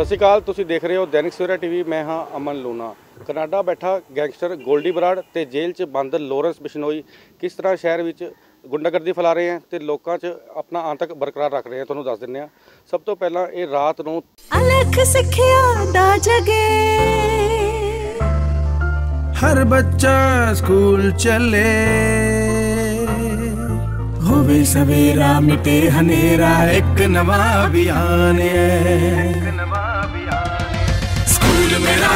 ਸ਼੍ਰੀ ਅਕਾਲ, ਤੁਸੀਂ ਦੇਖ ਰਹੇ ਹੋ ਦੈਨਿਕ ਸਵੇਰਾ ਟੀਵੀ। ਮੈਂ ਹਾਂ ਅਮਨ ਲੂਣਾ। ਕਨਾਡਾ ਬੈਠਾ ਗੈਂਗਸਟਰ ਗੋਲਡੀ ਬਰਾੜ ਤੇ ਜੇਲ੍ਹ 'ਚ ਬੰਦ ਲਾਰੈਂਸ ਬਿਸ਼ਨੋਈ ਕਿਸ ਤਰ੍ਹਾਂ ਸ਼ਹਿਰ ਵਿੱਚ ਗੁੰਡਾਗਰਦੀ ਫੈਲਾ ਰਹੇ हैं ਤੇ ਲੋਕਾਂ 'ਚ ਆਪਣਾ ਆਤੰਕ ਬਰਕਰਾਰ ਰੱਖ ਰਹੇ हैं, ਤੁਹਾਨੂੰ ਦੱਸ ਦਿੰਦੇ ਹਾਂ। ਸਭ ਤੋਂ ਪਹਿਲਾਂ ਇਹ ਰਾਤ ਨੂੰ ਅਲਖ ਸਿੱਖਿਆ ਦਾ ਜਗੇ हर बच्चा स्कूल चले होवे सवेरा मिटे हनेरा एक नवा अभियान स्कूल मेरा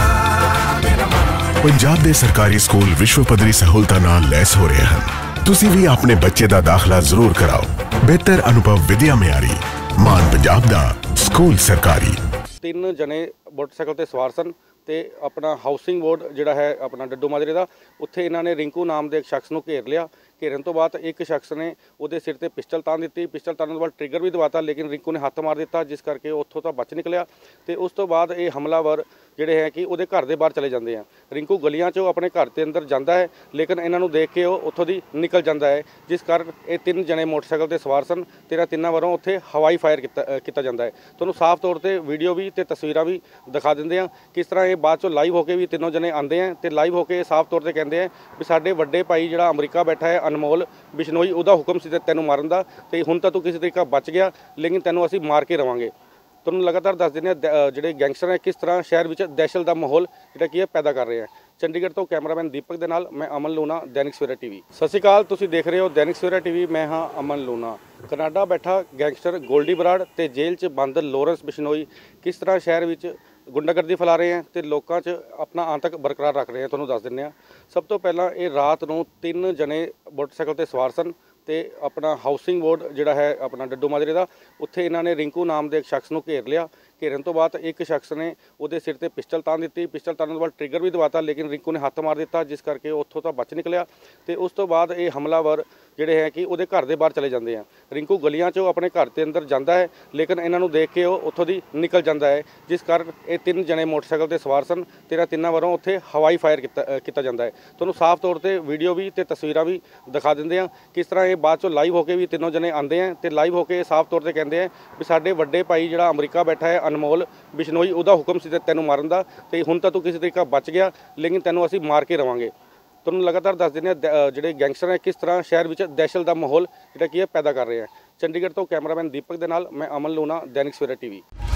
पंजाब दे सरकारी स्कूल विश्व पद्धरी सहूलतां नाल लैस हो रहे हैं। तुसी भी अपने बच्चे दा दाखला जरूर कराओ। बेहतर अनुभव विद्या मियारी मान पंजाब दा स्कूल सरकारी। 3 जने मोटरसाइकिल ते सवार सन ਤੇ ਆਪਣਾ ਹਾਊਸਿੰਗ ਬੋਰਡ ਜਿਹੜਾ ਹੈ ਆਪਣਾ ਡੱਡੂ ਮਾਜਰੇ ਦਾ, ਉੱਥੇ ਇਹਨਾਂ ਨੇ ਰਿੰਕੂ ਨਾਮ ਦੇ ਇੱਕ ਸ਼ਖਸ ਨੂੰ ਘੇਰ ਲਿਆ। ਘੇਰਨ ਤੋਂ ਬਾਅਦ ਇੱਕ ਸ਼ਖਸ ਨੇ ਉਹਦੇ ਸਿਰ ਤੇ ਪਿਸਟਲ ਤਾਣ ਦਿੱਤੀ। ਪਿਸਟਲ ਤਾਣਨ ਤੋਂ ਬਾਅਦ ਟ੍ਰਿਗਰ ਵੀ ਦਵਾਤਾ, ਲੇਕਿਨ ਰਿੰਕੂ ਨੇ ਹੱਥ ਮਾਰ ਦਿੱਤਾ, ਜਿਸ ਕਰਕੇ ਉੱਥੋਂ ਤਾਂ ਬਚ ਨਿਕਲਿਆ। ਤੇ ਉਸ ਤੋਂ ਬਾਅਦ ਇਹ ਹਮਲਾਵਰ ਜਿਹੜੇ ਹੈ ਕਿ ਉਹਦੇ ਘਰ ਦੇ ਬਾਹਰ ਚਲੇ ਜਾਂਦੇ ਆ। ਰਿੰਕੂ ਗਲੀਆਂ 'ਚੋਂ ਆਪਣੇ ਘਰ ਦੇ ਅੰਦਰ ਜਾਂਦਾ ਹੈ, ਲੇਕਿਨ ਇਹਨਾਂ ਨੂੰ ਦੇਖ ਕੇ ਉਹ ਉੱਥੋਂ ਦੀ ਨਿਕਲ ਜਾਂਦਾ ਹੈ, ਜਿਸ ਕਾਰਨ ਇਹ 3 ਜਣੇ ਮੋਟਰਸਾਈਕਲ ਤੇ ਸਵਾਰ ਸਨ ਤੇ ਇਹਨਾਂ ਤਿੰਨਾਂ ਵੱਲੋਂ ਉੱਥੇ ਹਵਾਈ ਫਾਇਰ ਕੀਤਾ ਜਾਂਦਾ ਹੈ। ਤੁਹਾਨੂੰ ਸਾਫ਼ ਤੌਰ ਤੇ ਵੀਡੀਓ ਵੀ ਤੇ ਤਸਵੀਰਾਂ ਵੀ ਦਿਖਾ ਦਿੰਦੇ ਆ ਕਿਸ ਤਰ੍ਹਾਂ ਇਹ ਬਾਅਦ 'ਚੋਂ ਲਾਈਵ ਹੋ ਕੇ ਵੀ ਤਿੰਨੋਂ ਜਣੇ ਆਉਂਦੇ ਆ ਤੇ ਲਾਈਵ ਹੋ ਕੇ ਸਾਫ਼ ਤੌਰ ਤੇ ਕਹਿੰਦੇ ਆ ਵੀ ਸਾਡੇ ਵੱਡੇ ਭਾਈ ਜਿਹੜਾ ਅਮਰੀਕਾ ਬੈਠਾ ਹੈ ਅਨਮੋਲ ਬਿਸ਼ਨੋਈ, ਉਹਦਾ ਹੁਕਮ ਸੀ ਤੈਨੂੰ ਮਾਰਨ ਦਾ, ਤੇ ਹੁਣ ਤਾਂ ਤੂੰ ਕਿਸੇ ਤਰੀਕਾ ਬਚ ਗਿਆ, ਲੇਕਿਨ ਤੈਨੂੰ ਅਸੀਂ ਮਾਰ ਕੇ ਰਵਾਂਗੇ। ਤੁਹਾਨੂੰ ਲਗਾਤਾਰ ਦੱਸ ਦਿੰਦੇ ਆ ਜਿਹੜੇ ਗੈਂਗਸਟਰ ਹੈ ਕਿਸ ਤਰ੍ਹਾਂ ਸ਼ਹਿਰ ਵਿੱਚ ਦਹਿਸ਼ਤ ਦਾ ਮਾਹੌਲ ਜਿਹੜਾ ਕੀ ਹੈ ਪੈਦਾ ਕਰ ਰਹੇ ਹੈ। ਚੰਡੀਗੜ੍ਹ ਤੋਂ ਕੈਮਰਾਮੈਨ ਦੀਪਕ ਦੇ ਨਾਲ ਮੈਂ ਅਮਨ ਲੂਣਾ, ਦੈਨਿਕ ਸਵੇਰਾ ਟੀਵੀ। ਸਤਿ ਸ਼੍ਰੀ ਅਕਾਲ, ਤੁਸੀਂ ਦੇਖ ਰਹੇ ਹੋ ਦੈਨਿਕ ਸਵੇਰਾ ਟੀਵੀ। ਮੈਂ ਹਾਂ ਅਮਨ ਲੂਣਾ। ਕਨਾਡਾ ਬੈਠਾ ਗੈਂਗਸਟਰ ਗੋਲਡੀ ਬਰਾੜ ਤੇ ਜੇਲ੍ਹ 'ਚ ਬੰਦ ਲਾਰੈਂਸ ਬਿਸ਼ਨੋਈ ਕਿਸ ਤਰ੍ਹਾਂ ਸ਼ਹਿਰ ਵਿੱਚ ਗੁੰਡਾਗਰਦੀ ਫੈਲਾ ਰਹੇ हैं ਤੇ ਲੋਕਾਂ 'ਚ ਆਪਣਾ ਆਤੰਕ ਬਰਕਰਾਰ ਰੱਖ ਰਹੇ हैं, ਤੁਹਾਨੂੰ ਦੱਸ ਦਿੰਦੇ ਹਾਂ। ਸਭ ਤੋਂ ਪਹਿਲਾਂ ਇਹ ਰਾਤ ਨੂੰ 3 ਜਣੇ ਮੋਟਰਸਾਈਕਲ ਤੇ ਸਵਾਰ ਸਨ ਤੇ ਆਪਣਾ ਹਾਊਸਿੰਗ ਬੋਰਡ ਜਿਹੜਾ ਹੈ ਆਪਣਾ ਡੱਡੂ ਮਾਜਰੇ ਦਾ, ਉੱਥੇ ਇਹਨਾਂ ਨੇ ਰਿੰਕੂ ਨਾਮ ਦੇ ਇੱਕ ਸ਼ਖਸ ਨੂੰ ਘੇਰ ਲਿਆ। ਘੇਰਨ ਤੋਂ ਬਾਅਦ ਇੱਕ ਸ਼ਖਸ ਨੇ ਉਹਦੇ ਸਿਰ ਤੇ ਪਿਸਟਲ ਤਾਣ ਦਿੱਤੀ। ਪਿਸਟਲ ਤਾਣਨ ਤੋਂ ਬਾਅਦ ਟ੍ਰਿਗਰ ਵੀ ਦਵਾਤਾ, ਲੇਕਿਨ ਰਿੰਕੂ ਨੇ ਹੱਥ ਮਾਰ ਦਿੱਤਾ, ਜਿਸ ਕਰਕੇ ਉੱਥੋਂ ਤਾਂ ਬਚ ਨਿਕਲਿਆ। ਤੇ ਉਸ ਤੋਂ ਬਾਅਦ ਇਹ ਹਮਲਾਵਰ ਜਿਹੜੇ ਹੈ ਕਿ ਉਹਦੇ ਘਰ ਦੇ ਬਾਹਰ ਚਲੇ ਜਾਂਦੇ ਆ। ਰਿੰਕੂ ਗਲੀਆਂ 'ਚੋਂ ਆਪਣੇ ਘਰ ਦੇ ਅੰਦਰ ਜਾਂਦਾ ਹੈ, ਲੇਕਿਨ ਇਹਨਾਂ ਨੂੰ ਦੇਖ ਕੇ ਉਹ ਉੱਥੋਂ ਦੀ ਨਿਕਲ ਜਾਂਦਾ ਹੈ, ਜਿਸ ਕਾਰਨ ਇਹ 3 ਜਣੇ ਮੋਟਰਸਾਈਕਲ ਤੇ ਸਵਾਰ ਸਨ ਤੇ ਇਹਨਾਂ ਤਿੰਨਾਂ ਵੱਲੋਂ ਉੱਥੇ ਹਵਾਈ ਫਾਇਰ ਕੀਤਾ ਜਾਂਦਾ ਹੈ। ਤੁਹਾਨੂੰ ਸਾਫ਼ ਤੌਰ ਤੇ ਵੀਡੀਓ ਵੀ ਤੇ ਤਸਵੀਰਾਂ ਵੀ ਦਿਖਾ ਦਿੰਦੇ ਆ ਕਿਸ ਤਰ੍ਹਾਂ ਇਹ ਬਾਅਦ 'ਚੋਂ ਲਾਈਵ ਹੋ ਕੇ ਵੀ ਤਿੰਨੋਂ ਜਣੇ ਆਉਂਦੇ ਆ ਤੇ ਲਾਈਵ ਹੋ ਕੇ ਸਾਫ਼ ਤੌਰ ਤੇ ਕਹਿੰਦੇ ਆ ਵੀ ਸਾਡੇ ਵੱਡੇ ਭਾਈ ਜਿਹੜਾ ਅਮਰੀਕਾ ਬੈਠਾ ਹੈ ਅਨਮੋਲ ਬਿਸ਼ਨੋਈ, ਉਹਦਾ ਹੁਕਮ ਸੀ ਤੈਨੂੰ ਮਾਰਨ ਦਾ, ਤੇ ਹੁਣ ਤਾਂ ਤੂੰ ਕਿਸੇ ਤਰੀਕਾ ਬਚ ਗਿਆ, ਲੇਕਿਨ ਤੈਨੂੰ ਅਸੀਂ ਮਾਰ ਕੇ ਰਵਾਂਗੇ। ਤੁਹਾਨੂੰ ਲਗਾਤਾਰ ਦੱਸ ਦਿੰਦੇ ਆ ਜਿਹੜੇ ਗੈਂਗਸਟਰ ਹੈ ਕਿਸ ਤਰ੍ਹਾਂ ਸ਼ਹਿਰ ਵਿੱਚ ਦਹਿਸ਼ਤ ਦਾ ਮਾਹੌਲ ਜਿਹੜਾ ਕੀ ਹੈ ਪੈਦਾ ਕਰ ਰਹੇ ਹੈ। ਚੰਡੀਗੜ੍ਹ ਤੋਂ ਕੈਮਰਾਮੈਨ ਦੀਪਕ ਦੇ ਨਾਲ ਮੈਂ ਅਮਨ ਲੂਣਾ, ਦੈਨਿਕ ਸਵੇਰਾ ਟੀਵੀ।